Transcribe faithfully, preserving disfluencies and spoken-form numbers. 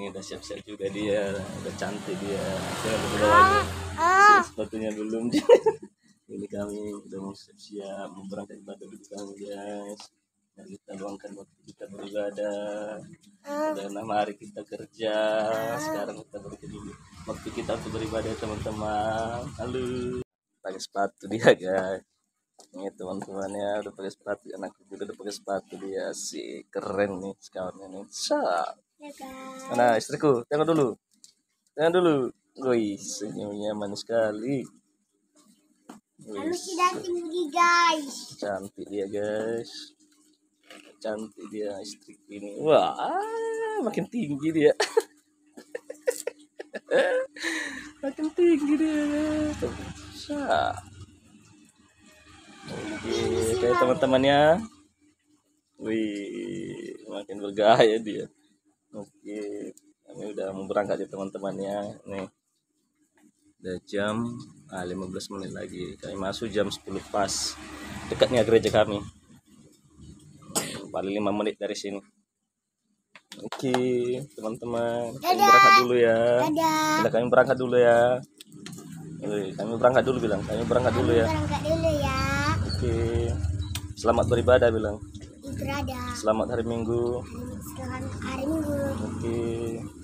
Ini udah siap-siap juga dia, udah cantik dia. Jangan lupa lagi. Siap, sepatunya belum. Ini kami udah mau siap-siap mau berangkat ibadah dulu kami guys. Nah, kita luangkan waktu kita beribadah. Udah enam hari kita kerja. Sekarang kita beri dulu waktu kita untuk beribadah teman-teman. Halo. Pakai sepatu dia guys. Ini teman-temannya udah pakai sepatu, anakku juga udah pakai sepatu dia sih keren nih sekarang ini. Sap. Mana istriku? Tengok dulu. Tengok dulu. Woi, senyumnya manis sekali. Kami sedang tinggi guys. Cantik dia guys. Cantik dia istri ini. Wah, makin tinggi dia. Makin tinggi dia. Sap. Oke, kayak teman-temannya. Wih, makin bergaya dia. Oke, kami udah mau berangkat ya teman-temannya. Nih, udah jam ah, lima belas menit lagi. Kami masuk jam sepuluh pas. Dekatnya gereja kami. Paling lima menit dari sini. Oke, teman-teman. Kami berangkat dulu ya. Dadah. Kami berangkat dulu ya. Wih, kami berangkat dulu bilang. Kami berangkat dulu ya. Berangkat dulu ya. Oke. Selamat beribadah bilang. Ibadah. Selamat hari Minggu. Selamat hari Minggu. Oke.